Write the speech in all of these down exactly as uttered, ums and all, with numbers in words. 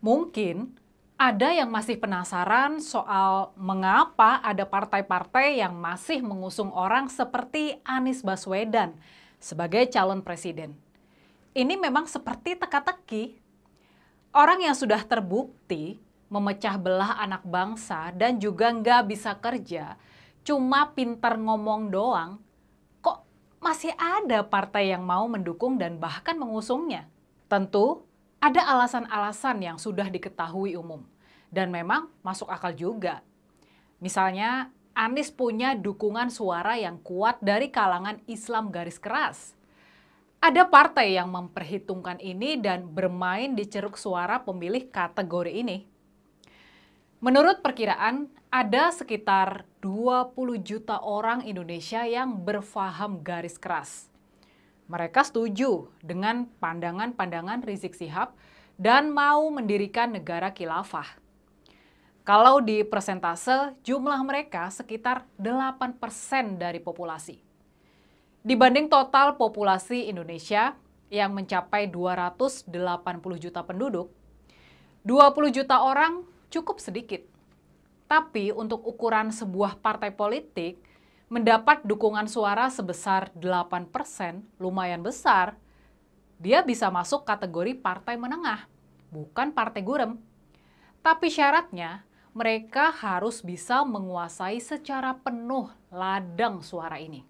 Mungkin ada yang masih penasaran soal mengapa ada partai-partai yang masih mengusung orang seperti Anies Baswedan sebagai calon presiden. Ini memang seperti teka-teki. Orang yang sudah terbukti memecah belah anak bangsa dan juga nggak bisa kerja, cuma pintar ngomong doang, kok masih ada partai yang mau mendukung dan bahkan mengusungnya? Tentu ada alasan-alasan yang sudah diketahui umum dan memang masuk akal juga. Misalnya, Anies punya dukungan suara yang kuat dari kalangan Islam garis keras. Ada partai yang memperhitungkan ini dan bermain di ceruk suara pemilih kategori ini. Menurut perkiraan, ada sekitar dua puluh juta orang Indonesia yang berfaham garis keras. Mereka setuju dengan pandangan-pandangan Rizik Syihab dan mau mendirikan negara khilafah. Kalau di persentase, jumlah mereka sekitar delapan persen dari populasi. Dibanding total populasi Indonesia yang mencapai dua ratus delapan puluh juta penduduk, dua puluh juta orang cukup sedikit. Tapi untuk ukuran sebuah partai politik, mendapat dukungan suara sebesar delapan persen lumayan besar. Dia bisa masuk kategori partai menengah, bukan partai gurem. Tapi syaratnya, mereka harus bisa menguasai secara penuh ladang suara ini.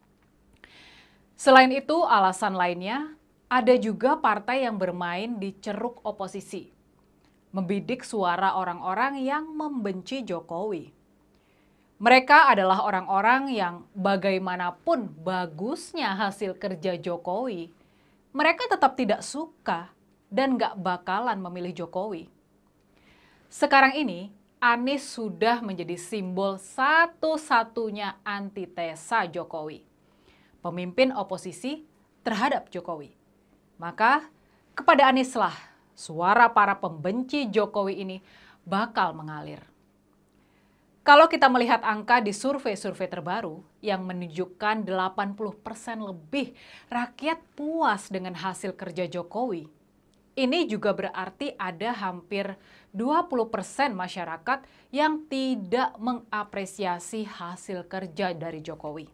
Selain itu, alasan lainnya, ada juga partai yang bermain di ceruk oposisi, membidik suara orang-orang yang membenci Jokowi. Mereka adalah orang-orang yang bagaimanapun bagusnya hasil kerja Jokowi, mereka tetap tidak suka dan gak bakalan memilih Jokowi. Sekarang ini, Anies sudah menjadi simbol satu-satunya antitesa Jokowi. Pemimpin oposisi terhadap Jokowi. Maka kepada Anieslah suara para pembenci Jokowi ini bakal mengalir. Kalau kita melihat angka di survei-survei terbaru yang menunjukkan delapan puluh persen lebih rakyat puas dengan hasil kerja Jokowi, ini juga berarti ada hampir dua puluh persen masyarakat yang tidak mengapresiasi hasil kerja dari Jokowi.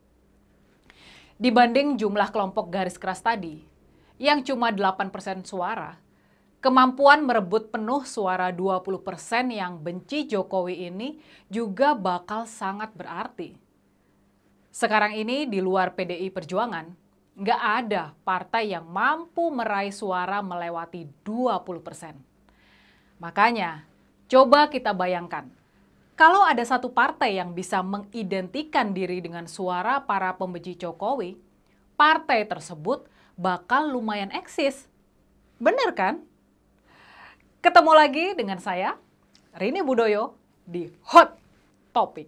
Dibanding jumlah kelompok garis keras tadi, yang cuma delapan persen suara, kemampuan merebut penuh suara dua puluh persen yang benci Jokowi ini juga bakal sangat berarti. Sekarang ini di luar P D I Perjuangan, nggak ada partai yang mampu meraih suara melewati dua puluh persen. Makanya, coba kita bayangkan, kalau ada satu partai yang bisa mengidentikan diri dengan suara para pembenci Jokowi, partai tersebut bakal lumayan eksis. Bener kan? Ketemu lagi dengan saya, Rini Budoyo, di Hot Topic.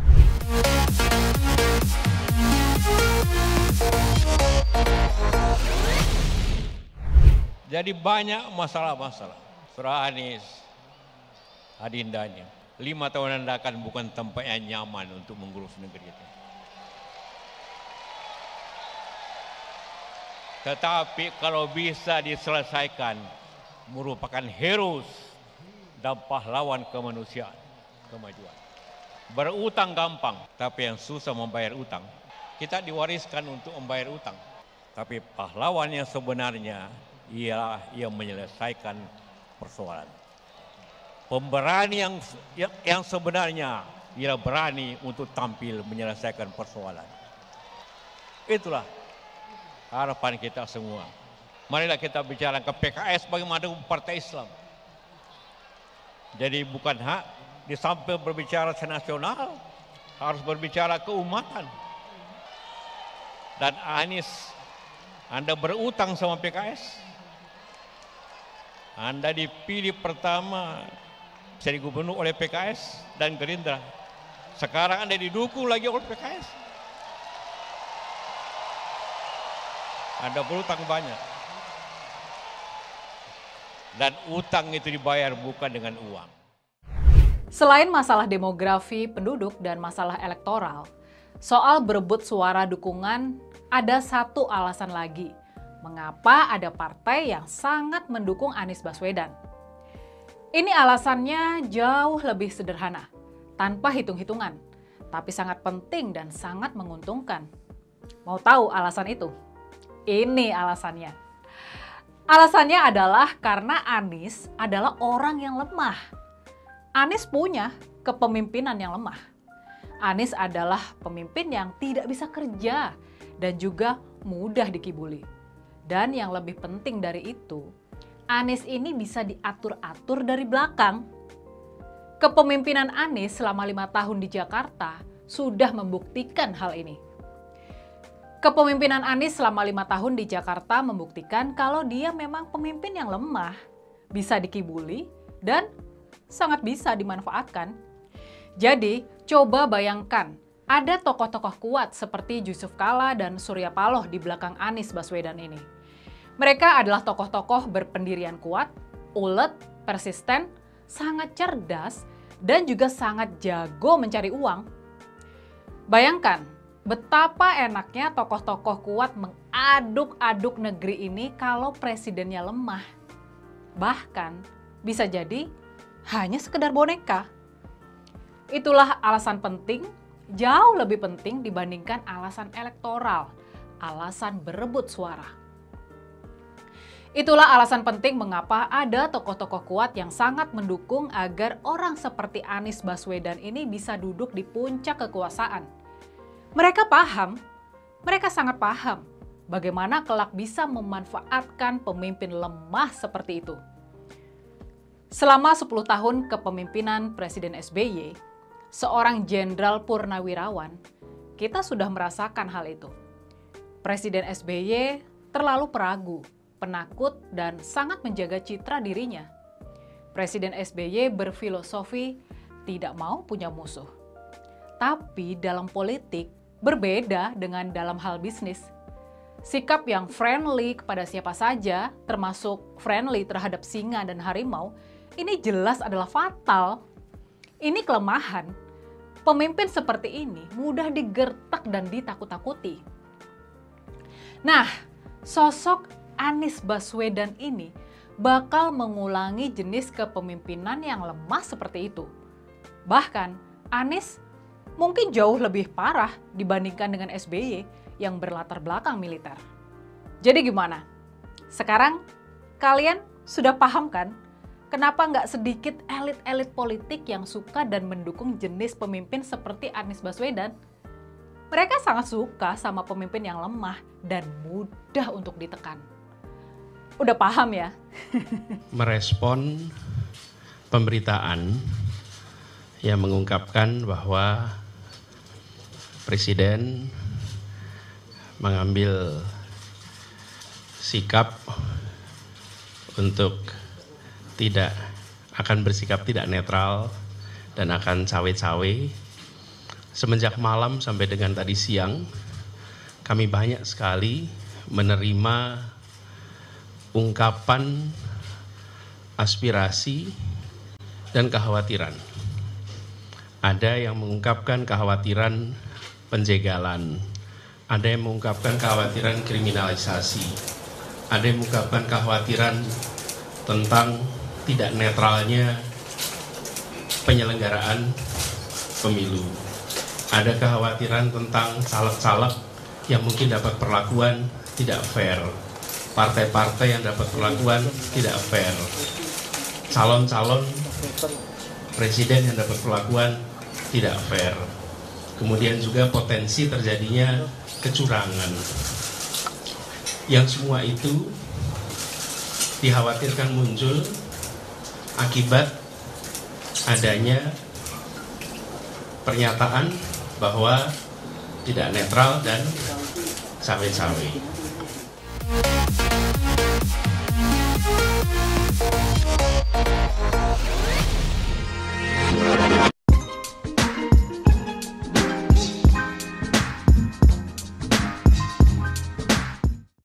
Jadi banyak masalah-masalah. Surah Anies, adindanya. Lima tahun Anda akan bukan tempat yang nyaman untuk mengurus negeri itu. Tetapi kalau bisa diselesaikan, merupakan heroes dan pahlawan kemanusiaan, kemajuan. Berutang gampang, tapi yang susah membayar utang. Kita diwariskan untuk membayar utang. Tapi pahlawan yang sebenarnya ialah yang menyelesaikan persoalan. Pemberani yang, yang yang sebenarnya ialah berani untuk tampil menyelesaikan persoalan. Itulah harapan kita semua. Marilah kita bicara ke P K S bagaimana partai Islam. Jadi bukan hak di samping berbicara senasional, harus berbicara keumatan. Dan Anies, Anda berutang sama P K S. Anda dipilih pertama jadi gubernur oleh P K S dan Gerindra. Sekarang Anda didukung lagi oleh P K S. Anda berutang banyak. Dan utang itu dibayar bukan dengan uang. Selain masalah demografi penduduk dan masalah elektoral, soal berebut suara dukungan ada satu alasan lagi mengapa ada partai yang sangat mendukung Anies Baswedan. Ini alasannya jauh lebih sederhana, tanpa hitung-hitungan, tapi sangat penting dan sangat menguntungkan. Mau tahu alasan itu? Ini alasannya. Alasannya adalah karena Anies adalah orang yang lemah. Anies punya kepemimpinan yang lemah. Anies adalah pemimpin yang tidak bisa kerja dan juga mudah dikibuli. Dan yang lebih penting dari itu, Anies ini bisa diatur-atur dari belakang. Kepemimpinan Anies selama lima tahun di Jakarta sudah membuktikan hal ini. Kepemimpinan Anies selama lima tahun di Jakarta membuktikan kalau dia memang pemimpin yang lemah, bisa dikibuli, dan sangat bisa dimanfaatkan. Jadi, coba bayangkan, ada tokoh-tokoh kuat seperti Yusuf Kala dan Surya Paloh di belakang Anies Baswedan ini. Mereka adalah tokoh-tokoh berpendirian kuat, ulet, persisten, sangat cerdas, dan juga sangat jago mencari uang. Bayangkan, betapa enaknya tokoh-tokoh kuat mengaduk-aduk negeri ini kalau presidennya lemah. Bahkan, bisa jadi hanya sekedar boneka. Itulah alasan penting, jauh lebih penting dibandingkan alasan elektoral, alasan berebut suara. Itulah alasan penting mengapa ada tokoh-tokoh kuat yang sangat mendukung agar orang seperti Anies Baswedan ini bisa duduk di puncak kekuasaan. Mereka paham, mereka sangat paham bagaimana kelak bisa memanfaatkan pemimpin lemah seperti itu. Selama sepuluh tahun kepemimpinan Presiden S B Y, seorang Jenderal Purnawirawan, kita sudah merasakan hal itu. Presiden S B Y terlalu peragu, penakut, dan sangat menjaga citra dirinya. Presiden S B Y berfilosofi tidak mau punya musuh. Tapi dalam politik berbeda dengan dalam hal bisnis. Sikap yang friendly kepada siapa saja, termasuk friendly terhadap singa dan harimau, ini jelas adalah fatal. Ini kelemahan. Pemimpin seperti ini mudah digertak dan ditakut-takuti. Nah, sosok Anies Baswedan ini bakal mengulangi jenis kepemimpinan yang lemah seperti itu. Bahkan, Anies mungkin jauh lebih parah dibandingkan dengan S B Y yang berlatar belakang militer. Jadi gimana? Sekarang kalian sudah paham kan? Kenapa nggak sedikit elit-elit politik yang suka dan mendukung jenis pemimpin seperti Anies Baswedan? Mereka sangat suka sama pemimpin yang lemah dan mudah untuk ditekan. Udah paham ya? Merespon pemberitaan yang mengungkapkan bahwa Presiden mengambil sikap untuk tidak akan bersikap tidak netral dan akan cawe-cawe. Semenjak malam sampai dengan tadi siang, kami banyak sekali menerima ungkapan aspirasi dan kekhawatiran. Ada yang mengungkapkan kekhawatiran penjegalan, ada yang mengungkapkan kekhawatiran kriminalisasi, ada yang mengungkapkan kekhawatiran tentang tidak netralnya penyelenggaraan pemilu. Ada kekhawatiran tentang caleg-caleg yang mungkin dapat perlakuan tidak fair, partai-partai yang dapat perlakuan tidak fair, calon-calon presiden yang dapat perlakuan tidak fair. Kemudian juga potensi terjadinya kecurangan. Yang semua itu dikhawatirkan muncul akibat adanya pernyataan bahwa tidak netral dan cawe-cawe.